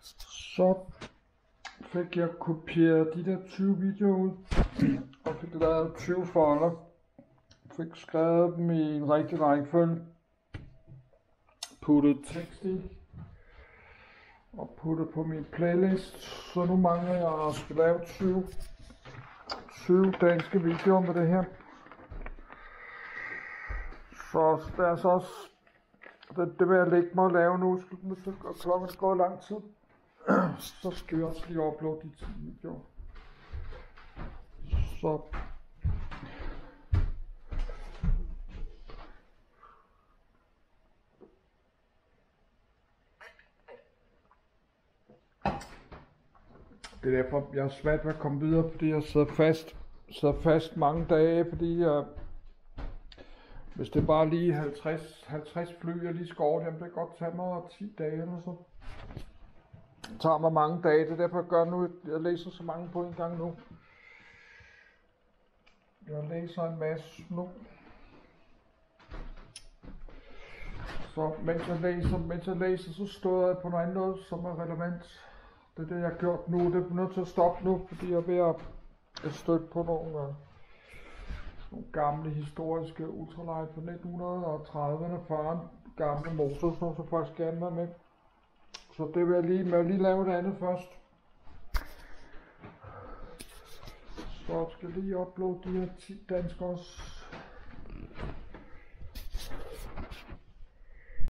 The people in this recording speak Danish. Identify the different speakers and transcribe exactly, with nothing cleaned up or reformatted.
Speaker 1: Så fik jeg kopieret de der tyve videoer ud, og fik lavet tyve folder. Fik skrevet dem i en rigtig rækkefølge, puttet tekst i, og puttet på min playlist. Så nu mangler jeg at skal lave tyve, tyve danske videoer med det her. Så der er så også, det, det vil jeg lægge mig at lave nu, og klokken er gået lang tid. Så skal vi også lige uploade de ti videoer. Så det er derfor, jeg er svært ved at komme videre, fordi jeg sidder fast, sidder fast mange dage, fordi jeg, hvis det er bare lige halvtreds, halvtreds fly, jeg lige skal over, jamen det kan godt tage mig ti dage eller så. Det tager mig mange dage, det er derfor jeg gør nu, jeg læser så mange på en gang nu. Jeg læser en masse nu. Så mens jeg læser, mens jeg læser, så står jeg på noget andet, som er relevant. Det er det, jeg har gjort nu. Det er nødt til at stoppe nu, fordi jeg er ved at, at støtte på nogle, uh, nogle gamle historiske ultralight fra nitten trediverne, fyrrerne, gamle motorsnor, så faktisk gerne være med. Så det vil jeg lige, med at lige lave det andet først. Så skal jeg lige uploade de her ti danskers